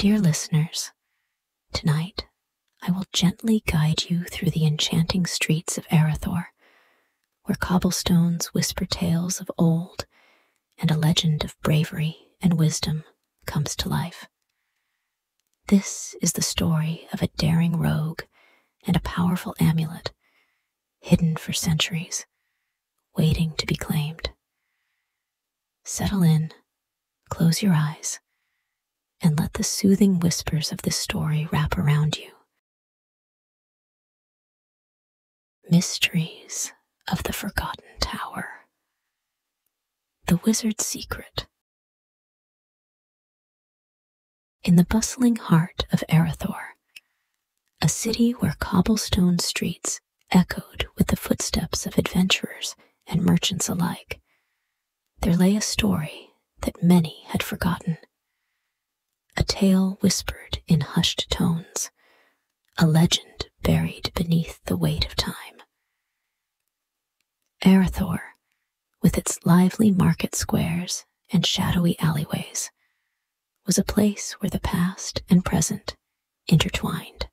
Dear listeners, tonight I will gently guide you through the enchanting streets of Arathor, where cobblestones whisper tales of old and a legend of bravery and wisdom comes to life. This is the story of a daring rogue and a powerful amulet hidden for centuries, waiting to be claimed. Settle in, close your eyes, and let the soothing whispers of this story wrap around you. Mysteries of the Forgotten Tower. The Wizard's Secret. In the bustling heart of Arathor, a city where cobblestone streets echoed with the footsteps of adventurers and merchants alike, there lay a story that many had forgotten. A tale whispered in hushed tones, a legend buried beneath the weight of time. Arathor, with its lively market squares and shadowy alleyways, was a place where the past and present intertwined.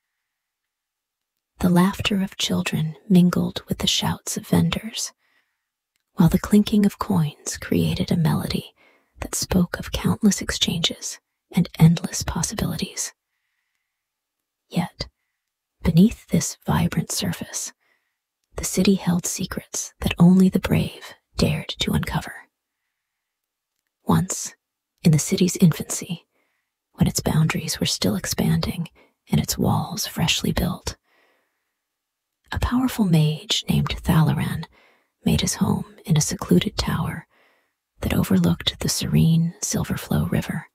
The laughter of children mingled with the shouts of vendors, while the clinking of coins created a melody that spoke of countless exchanges and endless possibilities. Yet, beneath this vibrant surface, the city held secrets that only the brave dared to uncover. Once, in the city's infancy, when its boundaries were still expanding and its walls freshly built, a powerful mage named Thalaran made his home in a secluded tower that overlooked the serene Silverflow River.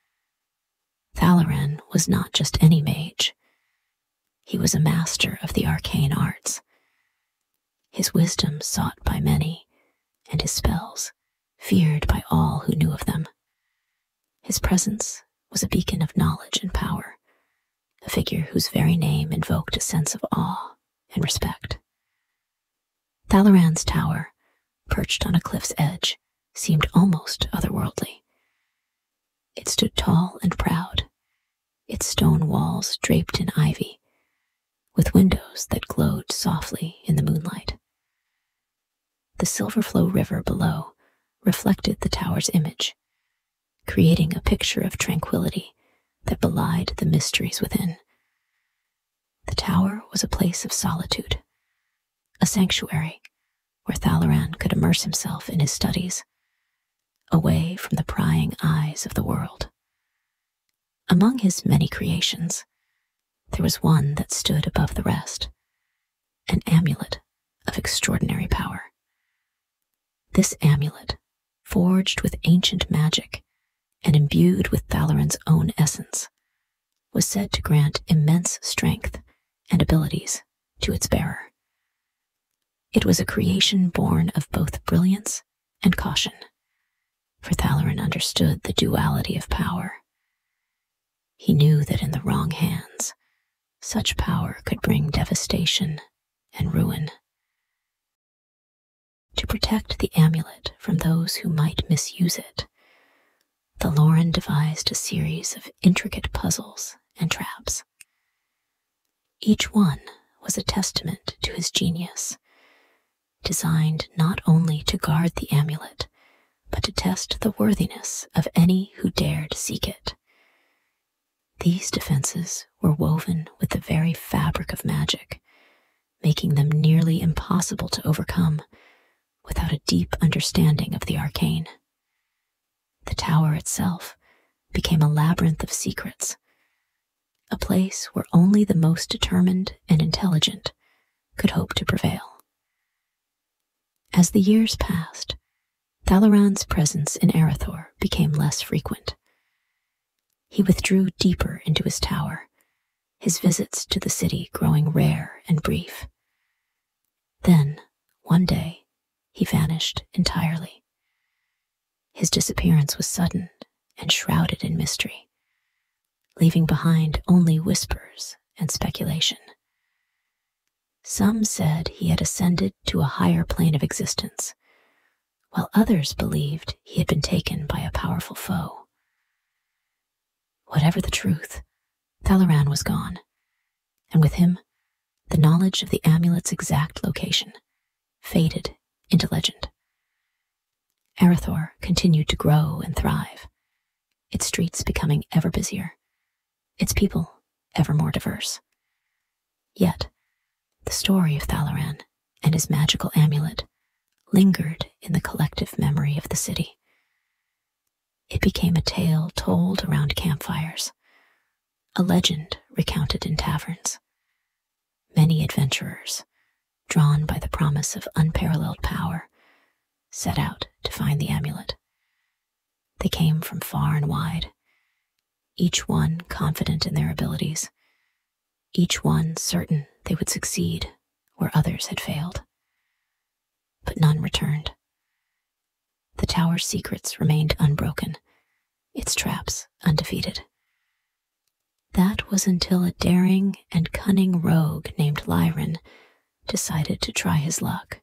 Thalaran was not just any mage. He was a master of the arcane arts. His wisdom sought by many, and his spells feared by all who knew of them. His presence was a beacon of knowledge and power, a figure whose very name invoked a sense of awe and respect. Thalaran's tower, perched on a cliff's edge, seemed almost otherworldly. It stood tall and proud, its stone walls draped in ivy, with windows that glowed softly in the moonlight. The Silverflow River below reflected the tower's image, creating a picture of tranquility that belied the mysteries within. The tower was a place of solitude, a sanctuary where Thalaran could immerse himself in his studies, away from the prying eyes of the world. Among his many creations, there was one that stood above the rest, an amulet of extraordinary power. This amulet, forged with ancient magic and imbued with Thalaran's own essence, was said to grant immense strength and abilities to its bearer. It was a creation born of both brilliance and caution, for Thalaran understood the duality of power. He knew that in the wrong hands, such power could bring devastation and ruin. To protect the amulet from those who might misuse it, the Lauren devised a series of intricate puzzles and traps. Each one was a testament to his genius, designed not only to guard the amulet, but to test the worthiness of any who dared seek it. These defenses were woven with the very fabric of magic, making them nearly impossible to overcome without a deep understanding of the arcane. The tower itself became a labyrinth of secrets, a place where only the most determined and intelligent could hope to prevail. As the years passed, Thalaran's presence in Arathor became less frequent. He withdrew deeper into his tower, his visits to the city growing rare and brief. Then, one day, he vanished entirely. His disappearance was sudden and shrouded in mystery, leaving behind only whispers and speculation. Some said he had ascended to a higher plane of existence, while others believed he had been taken by a powerful foe. whatever the truth, Thalaran was gone, and with him, the knowledge of the amulet's exact location faded into legend. Arathor continued to grow and thrive, its streets becoming ever busier, its people ever more diverse. Yet, the story of Thalaran and his magical amulet lingered in the collective memory of the city. It became a tale told around campfires, a legend recounted in taverns. Many adventurers, drawn by the promise of unparalleled power, set out to find the amulet. They came from far and wide, each one confident in their abilities, each one certain they would succeed where others had failed. But none returned. The tower's secrets remained unbroken, its traps undefeated. That was until a daring and cunning rogue named Lyran decided to try his luck.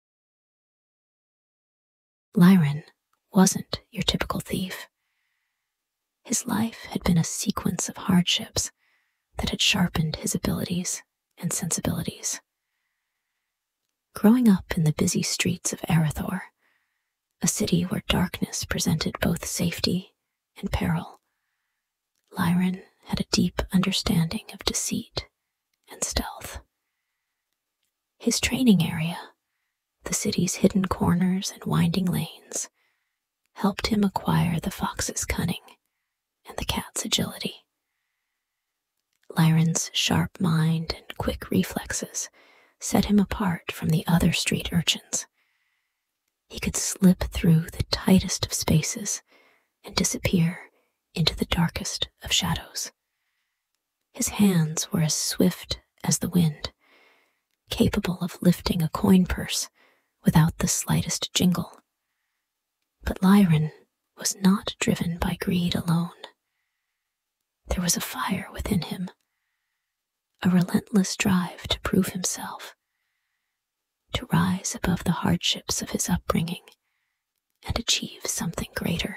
Lyran wasn't your typical thief. His life had been a sequence of hardships that had sharpened his abilities and sensibilities. Growing up in the busy streets of Arathor, a city where darkness presented both safety and peril, Lyran had a deep understanding of deceit and stealth. His training area, the city's hidden corners and winding lanes, helped him acquire the fox's cunning and the cat's agility. Lyran's sharp mind and quick reflexes set him apart from the other street urchins. He could slip through the tightest of spaces and disappear into the darkest of shadows. His hands were as swift as the wind, capable of lifting a coin purse without the slightest jingle. But Lyran was not driven by greed alone. There was a fire within him, a relentless drive to prove himself, to rise above the hardships of his upbringing and achieve something greater.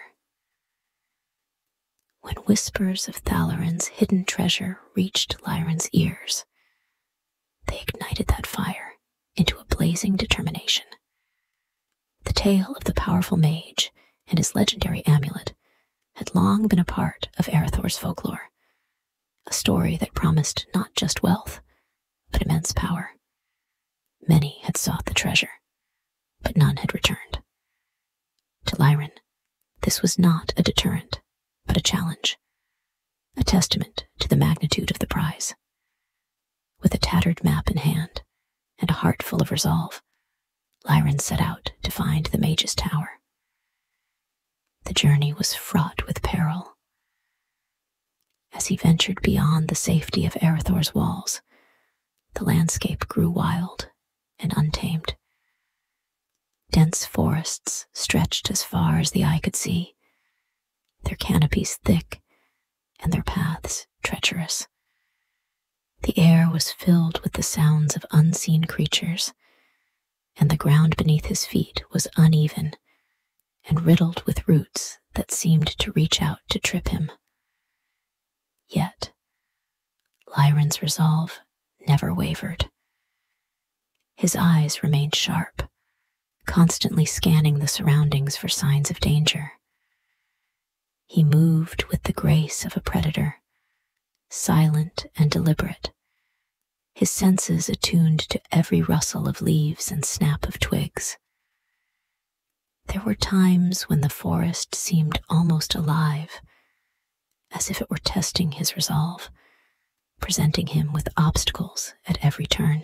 When whispers of Thalaran's hidden treasure reached Lyran's ears, they ignited that fire into a blazing determination. The tale of the powerful mage and his legendary amulet had long been a part of Arathor's folklore, a story that promised not just wealth, but immense power. Many had sought the treasure, but none had returned. To Lyran, this was not a deterrent, but a challenge, a testament to the magnitude of the prize. With a tattered map in hand and a heart full of resolve, Lyran set out to find the mage's tower. The journey was fraught with peril. As he ventured beyond the safety of Arathor's walls, the landscape grew wild and untamed. Dense forests stretched as far as the eye could see, their canopies thick and their paths treacherous. The air was filled with the sounds of unseen creatures, and the ground beneath his feet was uneven and riddled with roots that seemed to reach out to trip him. Yet, Lyran's resolve never wavered. His eyes remained sharp, constantly scanning the surroundings for signs of danger. He moved with the grace of a predator, silent and deliberate, his senses attuned to every rustle of leaves and snap of twigs. There were times when the forest seemed almost alive, as if it were testing his resolve, presenting him with obstacles at every turn.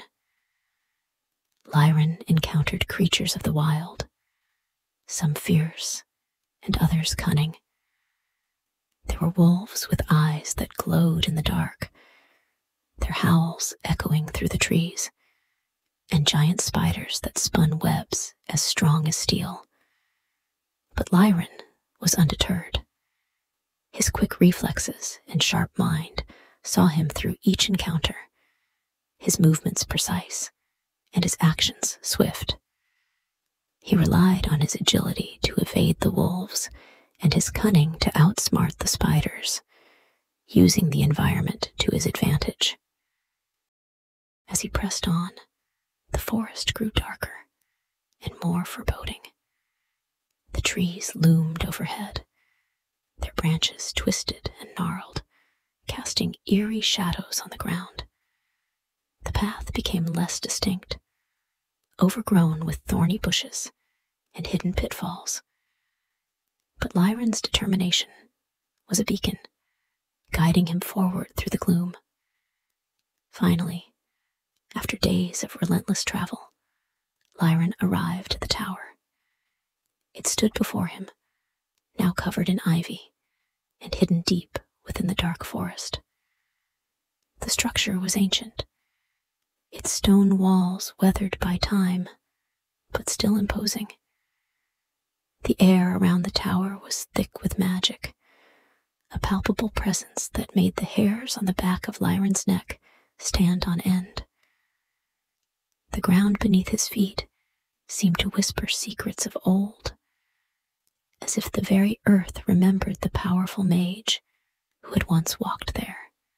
Lyran encountered creatures of the wild, some fierce and others cunning. There were wolves with eyes that glowed in the dark, their howls echoing through the trees, and giant spiders that spun webs as strong as steel. But Lyran was undeterred. His quick reflexes and sharp mind saw him through each encounter, his movements precise and his actions swift. He relied on his agility to evade the wolves and his cunning to outsmart the spiders, using the environment to his advantage. As he pressed on, the forest grew darker and more foreboding. The trees loomed overhead, their branches twisted and gnarled, casting eerie shadows on the ground. The path became less distinct, overgrown with thorny bushes and hidden pitfalls. But Lyron's determination was a beacon, guiding him forward through the gloom. Finally, after days of relentless travel, Lyron arrived at the tower. It stood before him, now covered in ivy and hidden deep within the dark forest. The structure was ancient, its stone walls weathered by time, but still imposing. The air around the tower was thick with magic, a palpable presence that made the hairs on the back of Lyron's neck stand on end. The ground beneath his feet seemed to whisper secrets of old, as if the very earth remembered the powerful mage who had once walked there.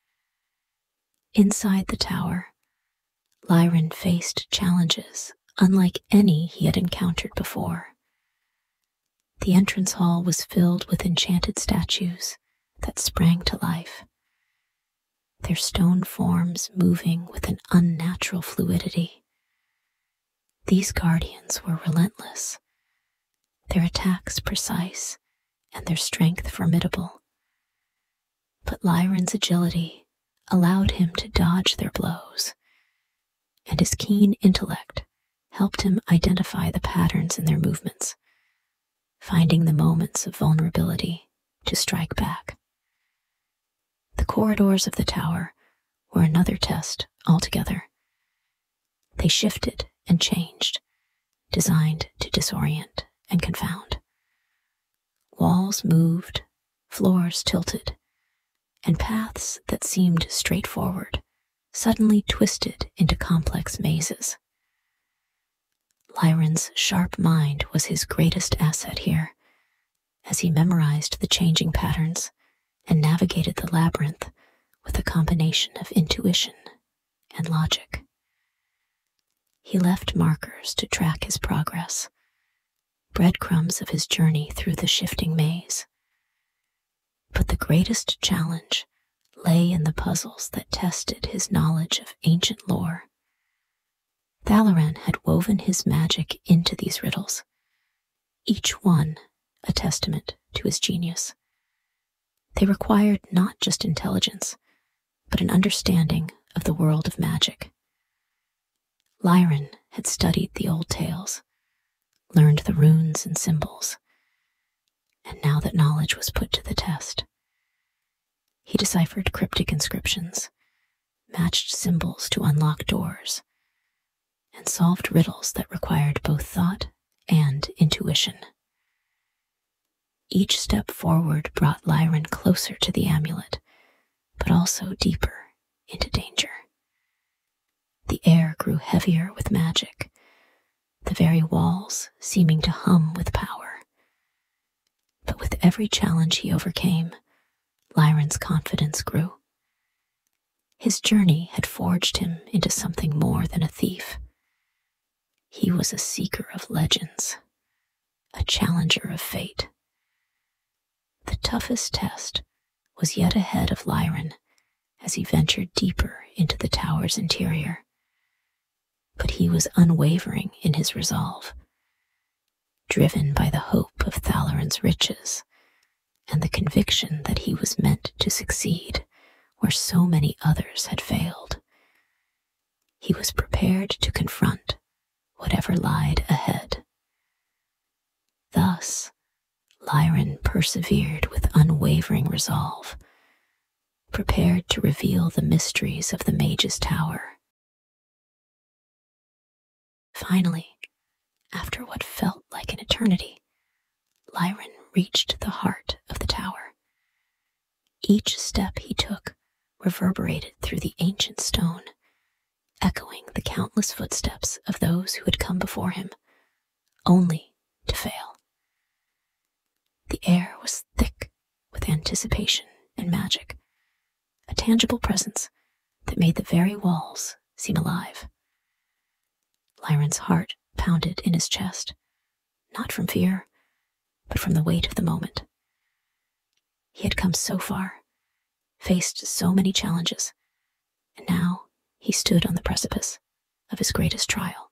Inside the tower, Lyron faced challenges unlike any he had encountered before. The entrance hall was filled with enchanted statues that sprang to life, their stone forms moving with an unnatural fluidity. These guardians were relentless, their attacks precise and their strength formidable. But Lyron's agility allowed him to dodge their blows, and his keen intellect helped him identify the patterns in their movements, finding the moments of vulnerability to strike back. The corridors of the tower were another test altogether. They shifted and changed, designed to disorient and confound. Walls moved, floors tilted, and paths that seemed straightforward suddenly twisted into complex mazes. Lyron's sharp mind was his greatest asset here, as he memorized the changing patterns and navigated the labyrinth with a combination of intuition and logic. He left markers to track his progress, breadcrumbs of his journey through the shifting maze. But the greatest challenge lay in the puzzles that tested his knowledge of ancient lore. Thalaran had woven his magic into these riddles, each one a testament to his genius. They required not just intelligence, but an understanding of the world of magic. Lyron had studied the old tales, learned the runes and symbols, and now that knowledge was put to the test, he deciphered cryptic inscriptions, matched symbols to unlock doors, and solved riddles that required both thought and intuition. Each step forward brought Lyron closer to the amulet, but also deeper into danger. The air grew heavier with magic, the very walls seeming to hum with power. But with every challenge he overcame, Lyron's confidence grew. His journey had forged him into something more than a thief. He was a seeker of legends, a challenger of fate. The toughest test was yet ahead of Lyron as he ventured deeper into the tower's interior. But he was unwavering in his resolve, driven by the hope of Thalaran's riches and the conviction that he was meant to succeed where so many others had failed. He was prepared to confront whatever lied ahead. Thus, Lyron persevered with unwavering resolve, prepared to reveal the mysteries of the Mage's Tower. Finally, after what felt like an eternity, Lyron reached the heart of the tower. Each step he took reverberated through the ancient stone, echoing the countless footsteps of those who had come before him, only to fail. The air was thick with anticipation and magic, tangible presence that made the very walls seem alive. Lyron's heart pounded in his chest, not from fear, but from the weight of the moment. He had come so far, faced so many challenges, and now he stood on the precipice of his greatest trial.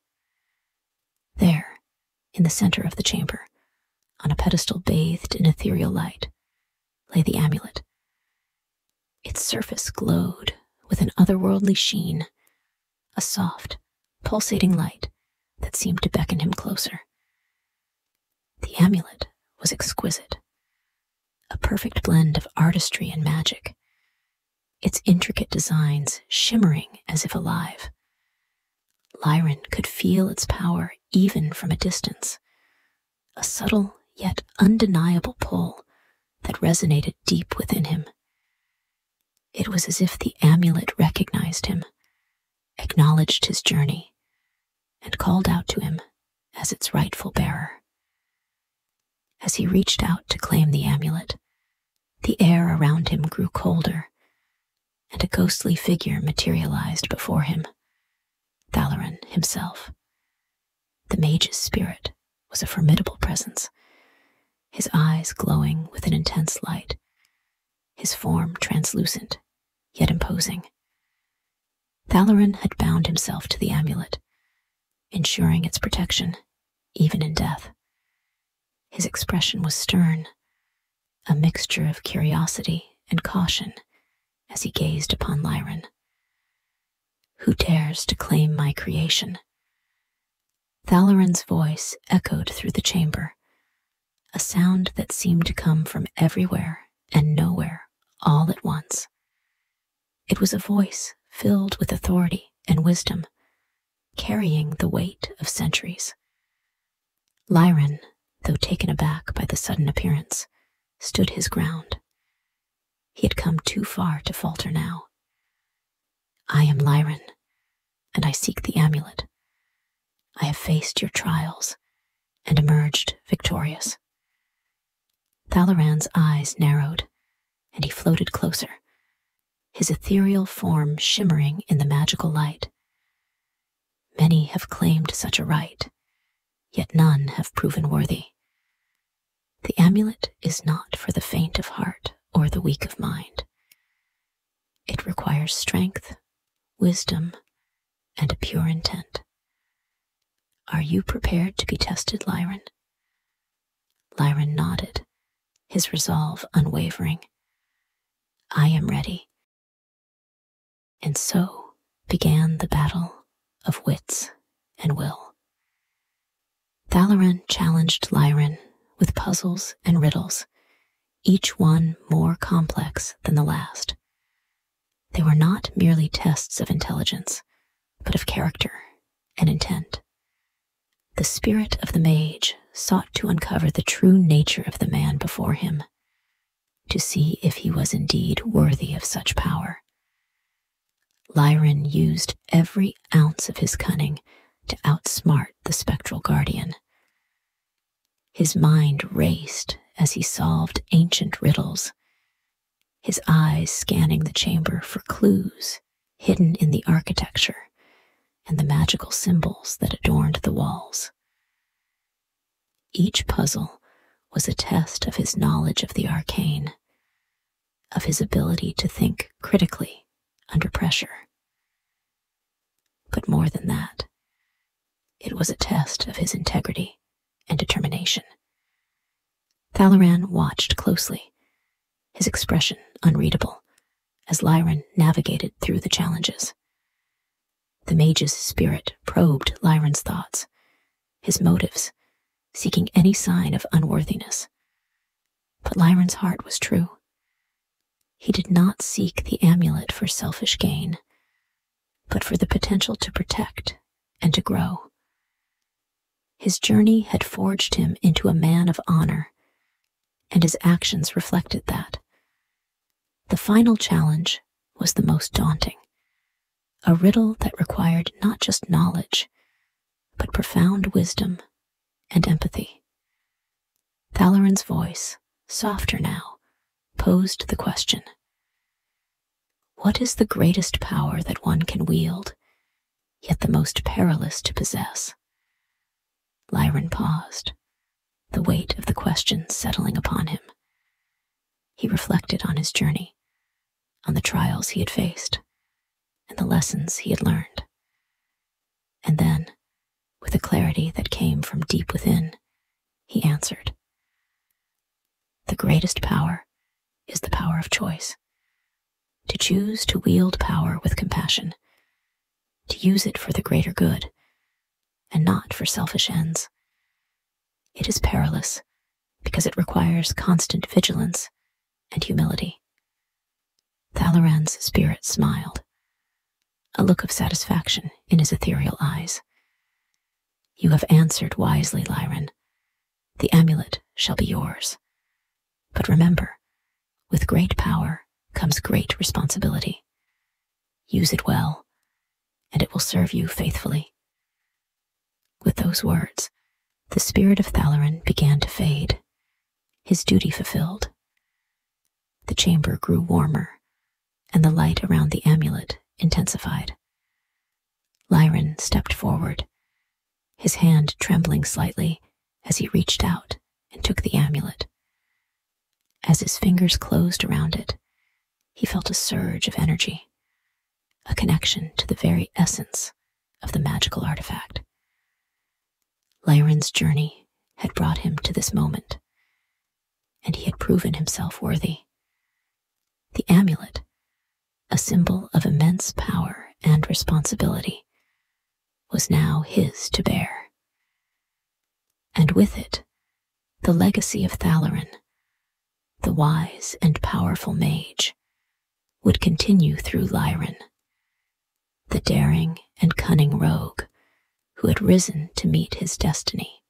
There, in the center of the chamber, on a pedestal bathed in ethereal light, lay the amulet. Its surface glowed with an otherworldly sheen, a soft, pulsating light that seemed to beckon him closer. The amulet was exquisite, a perfect blend of artistry and magic, its intricate designs shimmering as if alive. Lyron could feel its power even from a distance, a subtle yet undeniable pull that resonated deep within him. It was as if the amulet recognized him, acknowledged his journey, and called out to him as its rightful bearer. As he reached out to claim the amulet, the air around him grew colder, and a ghostly figure materialized before him, Thalaran himself. The mage's spirit was a formidable presence, his eyes glowing with an intense light, his form translucent, yet imposing. Thalaran had bound himself to the amulet, ensuring its protection, even in death. His expression was stern, a mixture of curiosity and caution as he gazed upon Lyron. Who dares to claim my creation? Thalaran's voice echoed through the chamber, a sound that seemed to come from everywhere and nowhere all at once. It was a voice filled with authority and wisdom, carrying the weight of centuries. Lyron, though taken aback by the sudden appearance, stood his ground. He had come too far to falter now. I am Lyron, and I seek the amulet. I have faced your trials and emerged victorious. Thalaran's eyes narrowed, and he floated closer, his ethereal form shimmering in the magical light. Many have claimed such a right, yet none have proven worthy. The amulet is not for the faint of heart or the weak of mind. It requires strength, wisdom, and a pure intent. Are you prepared to be tested, Lyron? Lyron nodded, his resolve unwavering. I am ready. And so began the battle of wits and will. Thalaran challenged Lyron with puzzles and riddles, each one more complex than the last. They were not merely tests of intelligence, but of character and intent. The spirit of the mage sought to uncover the true nature of the man before him, to see if he was indeed worthy of such power. Lyron used every ounce of his cunning to outsmart the spectral guardian. His mind raced as he solved ancient riddles, his eyes scanning the chamber for clues hidden in the architecture and the magical symbols that adorned the walls. Each puzzle was a test of his knowledge of the arcane, of his ability to think critically under pressure. But more than that, it was a test of his integrity and determination. Thalaran watched closely, his expression unreadable, as Lyron navigated through the challenges. The mage's spirit probed Lyron's thoughts, his motives, seeking any sign of unworthiness. But Lyron's heart was true. He did not seek the amulet for selfish gain, but for the potential to protect and to grow. His journey had forged him into a man of honor, and his actions reflected that. The final challenge was the most daunting, a riddle that required not just knowledge, but profound wisdom and empathy. Thalaran's voice, softer now, posed the question. What is the greatest power that one can wield, yet the most perilous to possess? Lyran paused, the weight of the question settling upon him. He reflected on his journey, on the trials he had faced, and the lessons he had learned. And then, with a clarity that came from deep within, he answered, "The greatest power is the power of choice. To choose to wield power with compassion, to use it for the greater good, and not for selfish ends. It is perilous because it requires constant vigilance and humility." Thalaran's spirit smiled, a look of satisfaction in his ethereal eyes. "You have answered wisely, Lyran. The amulet shall be yours. But remember, with great power comes great responsibility. Use it well, and it will serve you faithfully." With those words, the spirit of Thalaran began to fade, his duty fulfilled. The chamber grew warmer, and the light around the amulet intensified. Lyran stepped forward, his hand trembling slightly as he reached out and took the amulet. As his fingers closed around it, he felt a surge of energy, a connection to the very essence of the magical artifact. Lyran's journey had brought him to this moment, and he had proven himself worthy. The amulet, a symbol of immense power and responsibility, was now his to bear. And with it, the legacy of Thalaran, the wise and powerful mage, would continue through Lyran, the daring and cunning rogue who had risen to meet his destiny.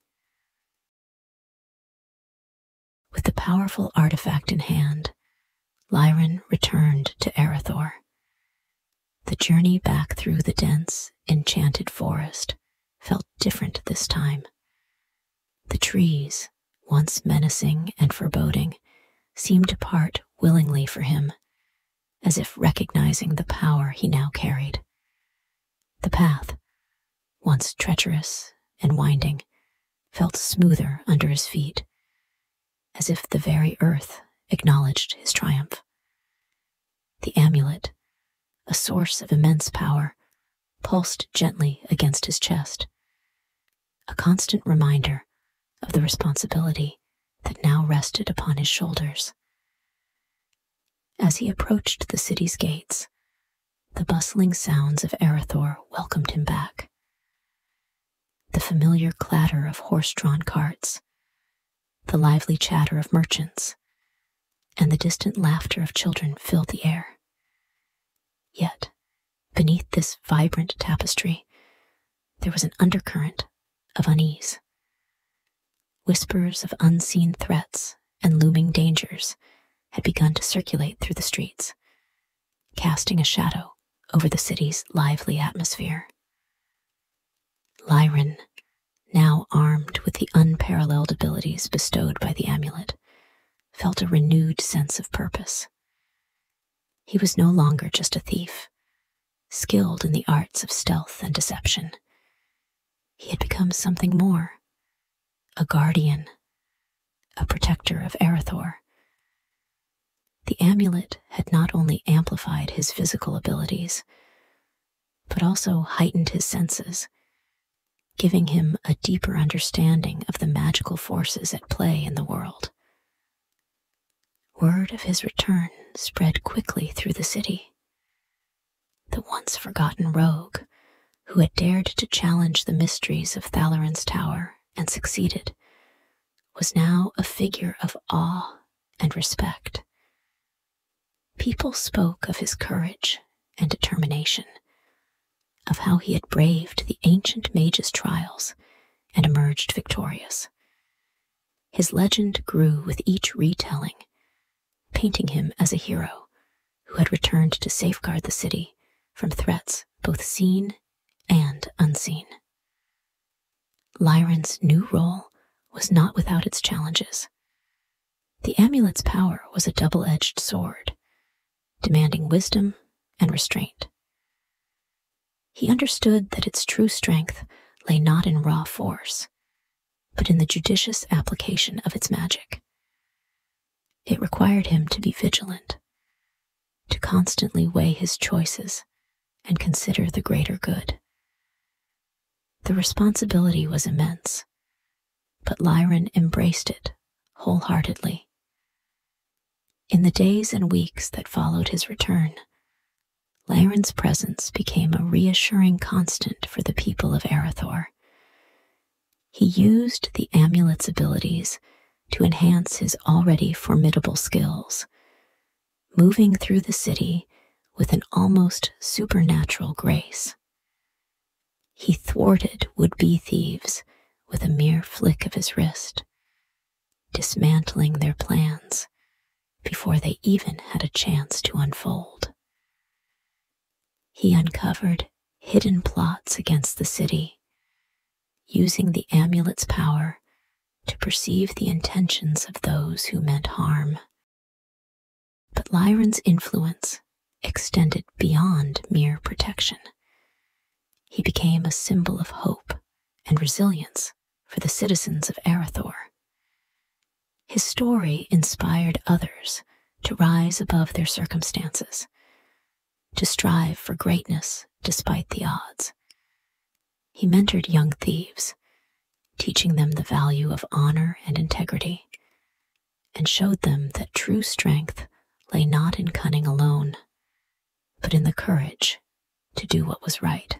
With the powerful artifact in hand, Lyran returned to Erethdor. The journey back through the dense, enchanted forest felt different this time. The trees, once menacing and foreboding, seemed to part willingly for him, as if recognizing the power he now carried. The path, once treacherous and winding, felt smoother under his feet, as if the very earth acknowledged his triumph. The amulet, a source of immense power, pulsed gently against his chest, a constant reminder of the responsibility that now rested upon his shoulders. As he approached the city's gates, the bustling sounds of Erethdor welcomed him back. The familiar clatter of horse-drawn carts, the lively chatter of merchants, and the distant laughter of children filled the air. Yet, beneath this vibrant tapestry, there was an undercurrent of unease. Whispers of unseen threats and looming dangers had begun to circulate through the streets, casting a shadow over the city's lively atmosphere. Lyran, now armed with the unparalleled abilities bestowed by the amulet, felt a renewed sense of purpose. He was no longer just a thief, skilled in the arts of stealth and deception. He had become something more, a guardian, a protector of Erethdor. The amulet had not only amplified his physical abilities, but also heightened his senses, giving him a deeper understanding of the magical forces at play in the world. Word of his return spread quickly through the city. The once forgotten rogue, who had dared to challenge the mysteries of Thalaran's tower and succeeded, was now a figure of awe and respect. People spoke of his courage and determination, of how he had braved the ancient mage's trials and emerged victorious. His legend grew with each retelling, painting him as a hero who had returned to safeguard the city from threats both seen and unseen. Lyran's new role was not without its challenges. The amulet's power was a double-edged sword, demanding wisdom and restraint. He understood that its true strength lay not in raw force, but in the judicious application of its magic. It required him to be vigilant, to constantly weigh his choices and consider the greater good. The responsibility was immense, but Lyron embraced it wholeheartedly. In the days and weeks that followed his return, Lyron's presence became a reassuring constant for the people of Erethdor. He used the amulet's abilities to enhance his already formidable skills, moving through the city with an almost supernatural grace. He thwarted would-be thieves with a mere flick of his wrist, dismantling their plans before they even had a chance to unfold. He uncovered hidden plots against the city, using the amulet's power to perceive the intentions of those who meant harm. But Lyron's influence extended beyond mere protection. He became a symbol of hope and resilience for the citizens of Erethdor. His story inspired others to rise above their circumstances, to strive for greatness despite the odds. He mentored young thieves, teaching them the value of honor and integrity, and showed them that true strength lay not in cunning alone, but in the courage to do what was right.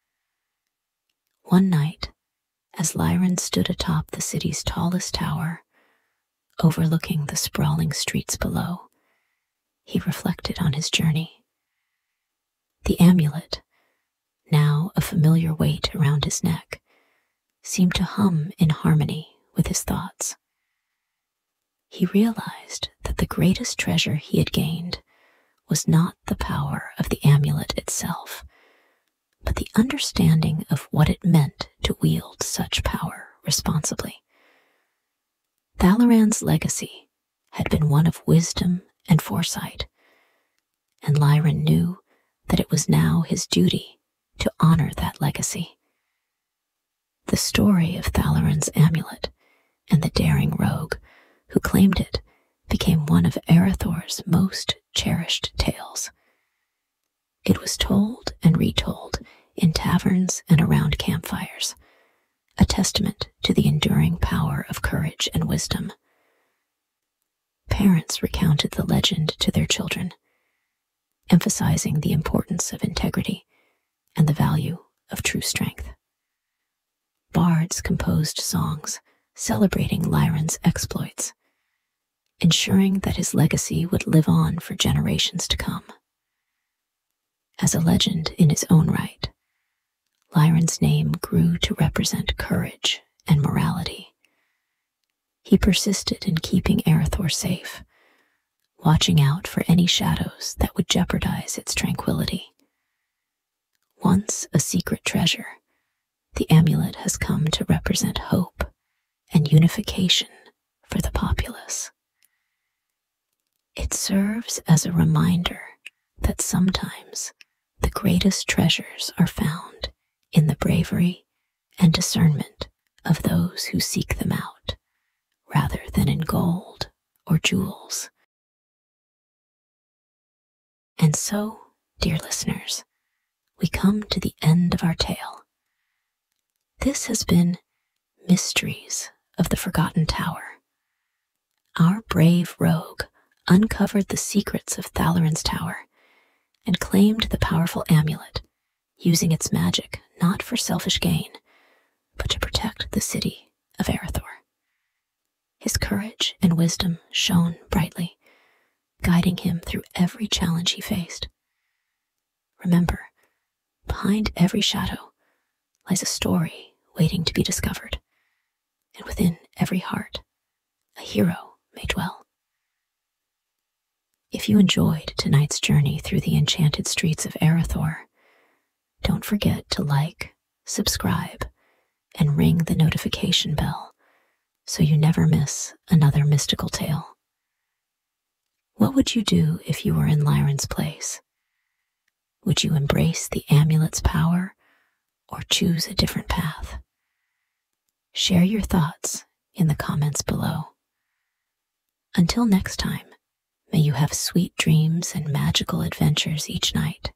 One night, as Lyron stood atop the city's tallest tower, overlooking the sprawling streets below, he reflected on his journey. The amulet, now a familiar weight around his neck, seemed to hum in harmony with his thoughts. He realized that the greatest treasure he had gained was not the power of the amulet itself, but the understanding of what it meant to wield such power responsibly. Thalaran's legacy had been one of wisdom and foresight, and Lyron knew that it was now his duty to honor that legacy. The story of Thalaran's amulet and the daring rogue who claimed it became one of Erethdor's most cherished tales. It was told and retold in taverns and around campfires, a testament to the enduring power of courage and wisdom. Parents recounted the legend to their children, emphasizing the importance of integrity and the value of true strength. Bards composed songs celebrating Lyron's exploits, ensuring that his legacy would live on for generations to come. As a legend in his own right, Lyron's name grew to represent courage and morality. He persisted in keeping Erethdor safe, watching out for any shadows that would jeopardize its tranquility. Once a secret treasure, the amulet has come to represent hope and unification for the populace. It serves as a reminder that sometimes the greatest treasures are found in the bravery and discernment of those who seek them out, rather than in gold or jewels. And so, dear listeners, we come to the end of our tale. This has been Mysteries of the Forgotten Tower. Our brave rogue uncovered the secrets of Thalaran's tower and claimed the powerful amulet, using its magic not for selfish gain, but to protect the city of Erethdor. His courage and wisdom shone brightly, guiding him through every challenge he faced. Remember, behind every shadow lies a story waiting to be discovered, and within every heart, a hero may dwell. If you enjoyed tonight's journey through the enchanted streets of Erethdor, don't forget to like, subscribe, and ring the notification bell so you never miss another mystical tale. What would you do if you were in Lyron's place? Would you embrace the amulet's power or choose a different path? Share your thoughts in the comments below. Until next time, may you have sweet dreams and magical adventures each night.